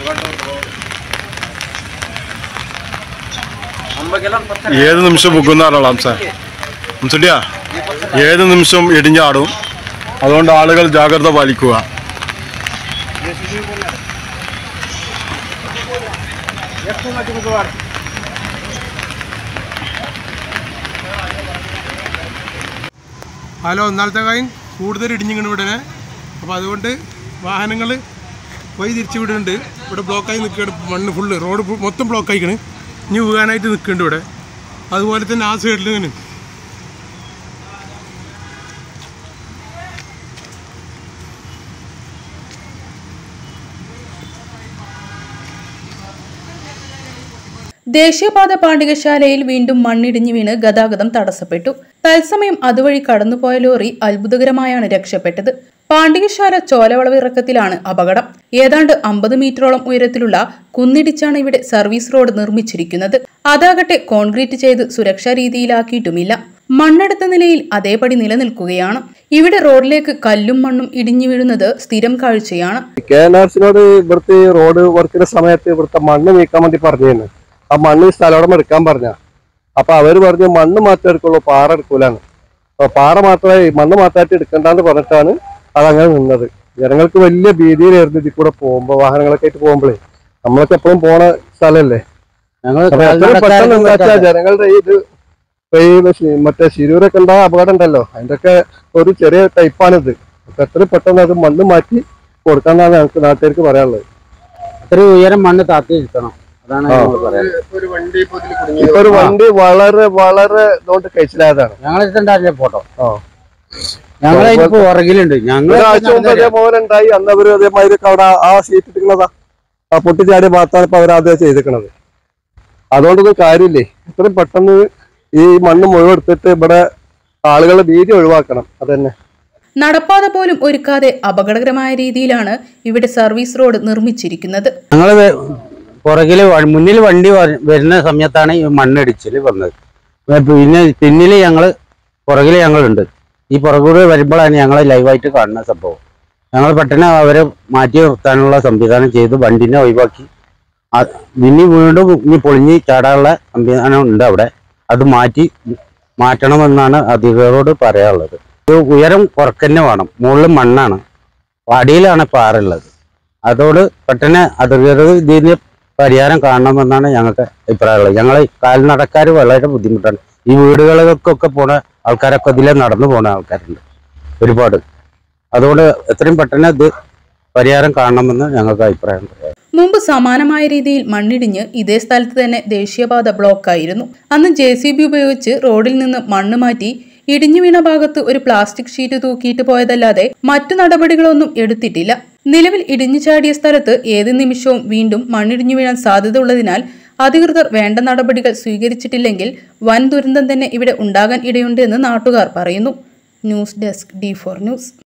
ഏത് നിമിഷം മുങ്ങുന്നാണല്ലോ അംസട്ടിയാ, ഏത് നിമിഷം ഇടിഞ്ഞാടും. അതുകൊണ്ട് ആളുകൾ ജാഗ്രത പാലിക്കുക. ഹലോ, ഇന്നാളത്തെ കാര്യം കൂടുതൽ ഇടിഞ്ഞിങ്ങനെ ഉടനെ. അപ്പോൾ അതുകൊണ്ട് വാഹനങ്ങൾ വഴി തിരിച്ചു വിടുന്നുണ്ട്. ഇവിടെ ബ്ലോക്കായി നിൽക്കുകയാണ്, മണ്ണ് ഫുള്ള് റോഡ് മൊത്തം ബ്ലോക്കായിക്കണ്. ഇനി വീഴാനായിട്ട് നിൽക്കുന്നുണ്ട് ഇവിടെ. അതുപോലെ തന്നെ ആ സൈഡിൽ ഇങ്ങനെ ദേശീയപാത പാണ്ഡികശാലയിൽ വീണ്ടും മണ്ണിടിഞ്ഞു വീണ് ഗതാഗതം തടസ്സപ്പെട്ടു. തത്സമയം അതുവഴി കടന്നുപോയ ലോറി അത്ഭുതകരമായാണ് രക്ഷപ്പെട്ടത്. പാണ്ഡികശാല ചോലവളവ് ഇറക്കത്തിലാണ് അപകടം. ഏതാണ്ട് 50 മീറ്ററോളം ഉയരത്തിലുള്ള കുന്നിടിച്ചാണ് ഇവിടെ സർവീസ് റോഡ് നിർമ്മിച്ചിരിക്കുന്നത്. അതാകട്ടെ കോൺക്രീറ്റ് ചെയ്ത് സുരക്ഷാ രീതിയിലാക്കിയിട്ടുമില്ല. മണ്ണെടുത്ത നിലയിൽ അതേപടി നിലനിൽക്കുകയാണ്. ഇവിടെ റോഡിലേക്ക് കല്ലും മണ്ണും ഇടിഞ്ഞു വീഴുന്നത് സ്ഥിരം കാഴ്ചയാണ്. KNRCനോട് ഇവിടുത്തെ റോഡ് വർക്കിന്റെ സമയത്ത് ഇവിടുത്തെ മണ്ണ് നീക്കാൻ വേണ്ടി പറഞ്ഞിരുന്നു. ആ മണ്ണ് സ്ഥലം എടുക്കാൻ പറഞ്ഞ. അപ്പൊ അവര് പറഞ്ഞു മണ്ണ് മാത്രമേ എടുക്കുള്ളൂ, പാറ എടുക്കൂലാണ്. അപ്പൊ പാറ മാത്രമേ മണ്ണ് മാത്രമായിട്ട് എടുക്കണ്ടെന്ന് പറഞ്ഞിട്ടാണ് അതങ്ങനെ നിന്നത്. ജനങ്ങൾക്ക് വലിയ ഭീതിയിലായിരുന്നു ഇതിൽ കൂടെ പോകുമ്പോ, വാഹനങ്ങളൊക്കെ ആയിട്ട് പോകുമ്പോഴേ. നമ്മളൊക്കെ എപ്പോഴും പോണ സ്ഥലമല്ലേ. പെട്ടെന്ന് എന്താ വെച്ചാൽ ജനങ്ങളുടെ ഇത് മറ്റേ ശിരൂരൊക്കെ ഉണ്ടായ അപകടം ഉണ്ടല്ലോ, അതിന്റെ ഒക്കെ ഒരു ചെറിയ ടൈപ്പാണിത്. അപ്പൊ എത്രയും പെട്ടെന്ന് അത് മണ്ണ് മാറ്റി കൊടുക്കാന്നാണ് ഞങ്ങൾക്ക് നാട്ടുകാർക്ക് പറയാനുള്ളത്. അത്രയും ഉയരം മണ്ണ് താത്തിയിരിക്കണം. ഇപ്പൊ ഒരു വണ്ടി വളരെ വളരെ ഇതുകൊണ്ട് കഴിച്ചിലായതാണ്. ഞങ്ങൾ ഫോട്ടോ ഞങ്ങൾ പുറകിലുണ്ട്. ഒരാഴ്ച മുമ്പ് അതേപോലെ ഉണ്ടായി. അന്ന് അവര് അതേമാതിരി അവിടെ ആ സീറ്റ് ഇട്ടിരുന്നതാ, ആ പൊട്ടിച്ചാടിയ ഭാഗത്താണ് ഇപ്പൊ അവരത് ചെയ്തിരിക്കണത്. അതുകൊണ്ടൊന്നും കാര്യമില്ലേ. ഇത്രയും പെട്ടെന്ന് ഈ മണ്ണ് മുഴുവൻ എടുത്തിട്ട് ഇവിടെ ആളുകളുടെ ഭീതി ഒഴിവാക്കണം. അതന്നെ. നടപ്പാത പോലും ഒരുക്കാതെ അപകടകരമായ രീതിയിലാണ് ഇവിടെ സർവീസ് റോഡ് നിർമ്മിച്ചിരിക്കുന്നത്. ഞങ്ങള് പുറകില് മുന്നിൽ വണ്ടി വരുന്ന സമയത്താണ് ഈ മണ്ണിടിച്ചില് വന്നത്. പിന്നെ പിന്നില് പുറകില് ഞങ്ങളുണ്ട്. ഈ പുറകൂടെ വരുമ്പോഴാണ് ഞങ്ങൾ ലൈവായിട്ട് കാണുന്ന സംഭവം. ഞങ്ങൾ പെട്ടെന്ന് അവരെ മാറ്റി നിർത്താനുള്ള സംവിധാനം ചെയ്ത് വണ്ടിനെ ഒഴിവാക്കി. ഇനി വീണ്ടും ഇനി പൊളിഞ്ഞ് ചാടാനുള്ള സംവിധാനം ഉണ്ട് അവിടെ. അത് മാറ്റണമെന്നാണ് അധികൃതരോട് പറയാനുള്ളത്. ഉയരം കുറക്കന്നെ വേണം. മുകളിൽ മണ്ണാണ്, അടിയിലാണ് പാറുള്ളത്. അതോട് പെട്ടെന്ന് അധികൃതർ ഇതിന് പരിഹാരം കാണണമെന്നാണ് ഞങ്ങൾക്ക് അഭിപ്രായമുള്ളത്. ഞങ്ങൾ കാൽനടക്കാർ വളരെ ബുദ്ധിമുട്ടാണ്. ഈ വീടുകളിലേക്കൊക്കെ പോണ ആൾക്കാരൊക്കെ ഇതിലെ നടന്നു പോണ ആൾക്കാരുണ്ട് ഒരുപാട്. അതുകൊണ്ട് എത്രയും പെട്ടെന്ന് ഇത് പരിഹാരം കാണണമെന്ന് ഞങ്ങൾക്ക് അഭിപ്രായം. മുമ്പ് സമാനമായ രീതിയിൽ മണ്ണിടിഞ്ഞ് ഇതേ സ്ഥലത്ത് തന്നെ ദേശീയപാത ബ്ലോക്കായിരുന്നു. അന്ന് JCB ഉപയോഗിച്ച് റോഡിൽ നിന്ന് മണ്ണ് മാറ്റി ഇടിഞ്ഞു വീണ ഭാഗത്ത് ഒരു പ്ലാസ്റ്റിക് ഷീറ്റ് തൂക്കിയിട്ട് പോയതല്ലാതെ മറ്റു നടപടികളൊന്നും എടുത്തിട്ടില്ല. നിലവിൽ ഇടിഞ്ഞു ചാടിയ സ്ഥലത്ത് ഏത് നിമിഷവും വീണ്ടും മണ്ണിടിഞ്ഞു വീഴാൻ സാധ്യത ഉള്ളതിനാൽ അധികൃതർ വേണ്ട നടപടികൾ സ്വീകരിച്ചിട്ടില്ലെങ്കിൽ വൻ ദുരന്തം തന്നെ ഇവിടെ ഉണ്ടാകാൻ ഇടയുണ്ട് എന്ന് നാട്ടുകാർ പറയുന്നു. News desk D4 news.